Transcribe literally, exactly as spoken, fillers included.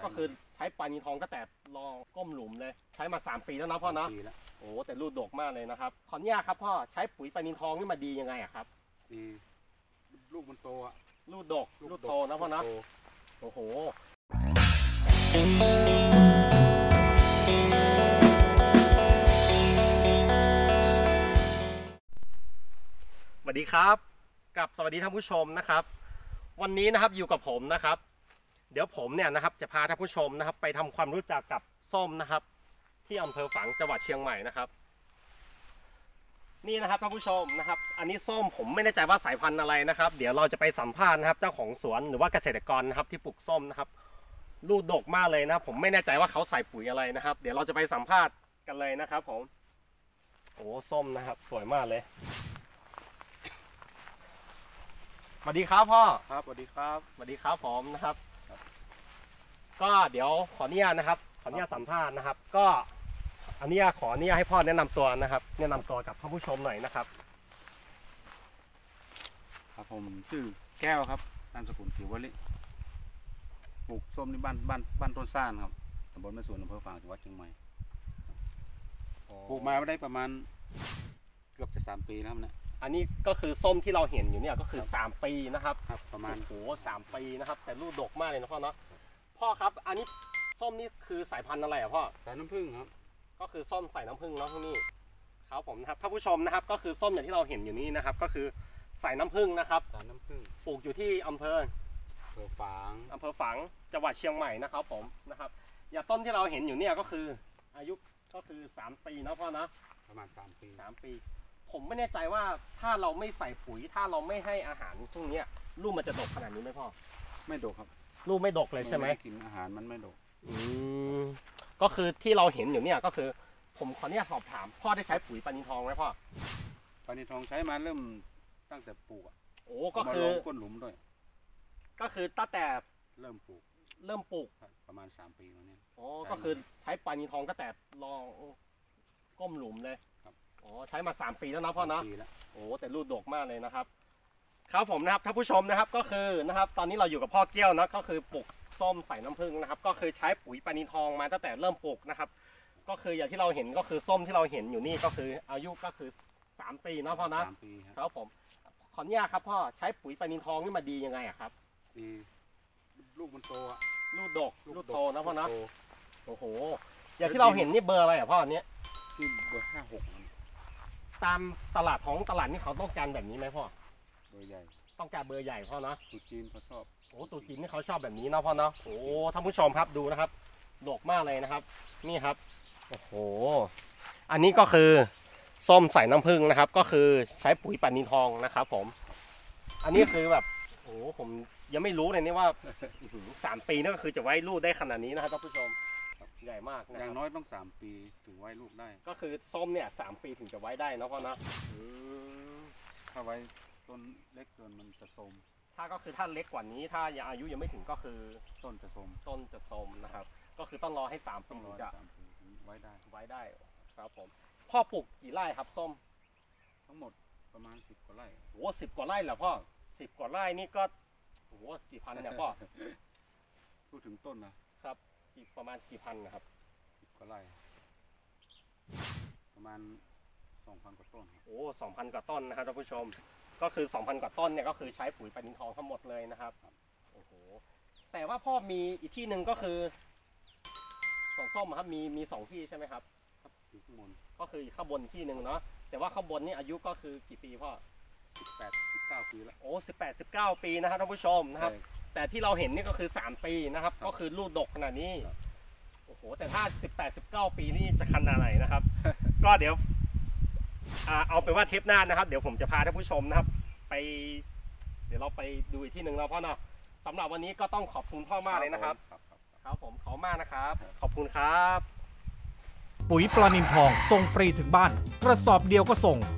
ก็คือใช้ปลานิลทองก็แต่ลองก้มหลุมเลยใช้มาสามปีแล้วนะพ่อเนาะโอ้แต่ลูกดกมากเลยนะครับขออนุญาตครับพ่อใช้ปุ๋ยปลานิลทองนี่มาดียังไงอะครับดีลูกมันโตอะลูกดกลูกโตนะพ่อเนาะโอ้โหสวัสดีครับกับสวัสดีท่านผู้ชมนะครับวันนี้นะครับอยู่กับผมนะครับเดี๋ยวผมเนี่ยนะครับจะพาท่านผู้ชมนะครับไปทำความรู้จักกับส้มนะครับที่อำเภอฝางจังหวัดเชียงใหม่นะครับนี่นะครับท่านผู้ชมนะครับอันนี้ส้มผมไม่แน่ใจว่าสายพันธุ์อะไรนะครับเดี๋ยวเราจะไปสัมภาษณ์นะครับเจ้าของสวนหรือว่าเกษตรกรนะครับที่ปลูกส้มนะครับลูกดกมากเลยนะผมไม่แน่ใจว่าเขาใส่ปุ๋ยอะไรนะครับเดี๋ยวเราจะไปสัมภาษณ์กันเลยนะครับผมโอ้ส้มนะครับสวยมากเลยสวัสดีครับพ่อครับสวัสดีครับสวัสดีครับผมนะครับก็เดี๋ยวขออนุญาตนะครับขออนุญาตสัมภาษณ์นะครับก็อันนี้ขออนุญาตให้พ่อแนะนำตัวนะครับแนะนำตัวกับท่านผู้ชมหน่อยนะครับครับผมชื่อแก้วครับนามสกุลผิววลิปลูกส้มที่บ้านบ้านบ้านต้นซ่านครับตำบลแม่สวนอำเภอฝางจังหวัดเชียงใหม่ปลูกมาได้ประมาณเกือบจะสามปีแล้วครับเนี่ยอันนี้ก็คือส้มที่เราเห็นอยู่เนี่ยก็คือสามปีนะครับครับประมาณโอ้โหสามปีนะครับแต่ลูกดกมากเลยนะพ่อเนาะพ่อครับอันนี้ส้มนี่คือสายพันธุ์อะไรอ่ะพ่อสายน้ำผึ้งครับก็คือส้มใส่น้ำผึ้งเนาะที่นี่ครับผมนะครับท่านผู้ชมนะครับก็คือส้มอย่างที่เราเห็นอยู่นี่นะครับก็คือใส่น้ำผึ้งนะครับใส่น้ำผึ้งปลูกอยู่ที่อำเภออำเภอฝางอำเภอฝางจังหวัดเชียงใหม่นะครับผมนะครับอย่างต้นที่เราเห็นอยู่เนี่ยก็คืออายุก็คือสามปีนะพ่อนะประมาณสามปีสามปีผมไม่แน่ใจว่าถ้าเราไม่ใส่ปุ๋ยถ้าเราไม่ให้อาหารพวกนี้ลูกมันจะดกขนาดนี้ไหมพ่อไม่ดกครับลูกไม่ดกเลยใช่ไหมกินอาหารมันไม่ดกอืมก็คือที่เราเห็นอยู่เนี่ยก็คือผมขออนุญาตสอบถามพ่อได้ใช้ปุ๋ยปลานิลทองไหมพ่อปลานิลทองใช้มาเริ่มตั้งแต่ปลูกอ่ะโอ้ก็คือก้นหลุมด้วยก็คือตั้งแต่เริ่มปลูกเริ่มปลูกประมาณสามปีแล้วเนี่ยโอ้ก็คือใช้ปลานิลทองก็แต่ลองก้มหลุมเลยอ๋อใช้มาสามปีแล้วนะพ่อเนาะโอ้แต่ลูกดกมากเลยนะครับครับผมนะครับท่านผู้ชมนะครับก็คือนะครับตอนนี้เราอยู่กับพ่อเกี้ยวนะก็คือปลูกส้มใส่น้ำผึ้งนะครับก็คือใช้ปุ๋ยปลานิลทองมาตั้งแต่เริ่มปลูกนะครับก็คืออย่างที่เราเห็นก็คือส้มที่เราเห็นอยู่นี่ก็คืออายุก็คือสามปีนะพ่อนะสามปีครับผมขออนุญาตครับพ่อใช้ปุ๋ยปลานิลทองนี่มาดียังไงอะครับดีลูกมันโตอะลูกดกลูกโตนะพ่อนะโอ้โหอย่างที่เราเห็นนี่เบอร์อะไรอะพ่ออันนี้ที่เบอร์ห้าหกตามตลาดท้องตลาดนี่เขาต้องการแบบนี้ไหมพ่อเบอร์ใหญ่ต้องการเบอร์ใหญ่พ่อนะตุ๊จีนเขาชอบโอ้ตุ๊จีนนี่เขาชอบแบบนี้นะพ่อเนาะโอ้ท่านผู้ชมครับดูนะครับดกมากเลยนะครับนี่ครับโอ้โหอันนี้ก็คือส้มใส่น้ำผึ้งนะครับก็คือใช้ปุ๋ยปลานิลทองนะครับผมอันนี้คือแบบโอ้ผมยังไม่รู้เลยนี่ว่าสามปีนี่ก็คือจะไว้ลูกได้ขนาดนี้นะครับท่านผู้ชมใหญ่มากนะอย่างน้อยต้องสามปีถึงไว้ลูกได้ก็คือส้มเนี่ยสามปีถึงจะไว้ได้นะพ่อนะถ้าไว้ต้นเล็กเกินมันจะโทรมถ้าก็คือถ้าเล็กกว่านี้ถ้ายังอายุยังไม่ถึงก็คือต้นจะโทรมต้นจะโทรมนะครับก็คือต้องรอให้สามปีถึงจะไว้ได้ไว้ได้ครับผมพ่อปลูกกี่ไร่ครับส้มทั้งหมดประมาณสิบกว่าไร่โอ้สิบกว่าไร่เหรอพ่อสิบกว่าไร่นี่ก็โอ้กี่พันเนี่ยพ่อพูดถึงต้นนะครับอีกประมาณกี่พันนะครับสิบกว่าไร่ประมาณสองพันกว่าต้นโอ้สองพันกว่าต้นนะครับท่านผู้ชมก็คือสองพันกว่าต้นเนี่ยก็คือใช้ปุ๋ยปลานิลทองทั้งหมดเลยนะครับโอ้โหแต่ว่าพ่อมีอีกที่หนึ่งก็คือสวนส้มครับมีมีสองที่ใช่ไหมครับครับอยู่ข้างบนก็คือข้างบนที่หนึ่งเนาะแต่ว่าข้างบนนี่อายุก็คือกี่ปีพ่อสิบแปดสิบเก้าปีแล้วโอ้สิบแปดสิบเก้าปีนะครับท่านผู้ชมนะครับแต่ที่เราเห็นนี่ก็คือสามปีนะครับก็คือลูกดกขนาดนี้โอ้โหแต่ถ้าสิบแปดสิบเก้าปีนี่จะขนาดไหนนะครับก็เดี๋ยวเอาไปว่าเทปหน้านะครับเดี๋ยวผมจะพาท่านผู้ชมนะครับไปเดี๋ยวเราไปดูอีกที่หนึ่งแล้วพ่อเนาะสำหรับวันนี้ก็ต้องขอบคุณพ่อมากเลยนะครับครับผมขอบมากนะครับขอบคุณครับปุ๋ยปลานิลทองส่งฟรีถึงบ้านกระสอบเดียวก็ส่ง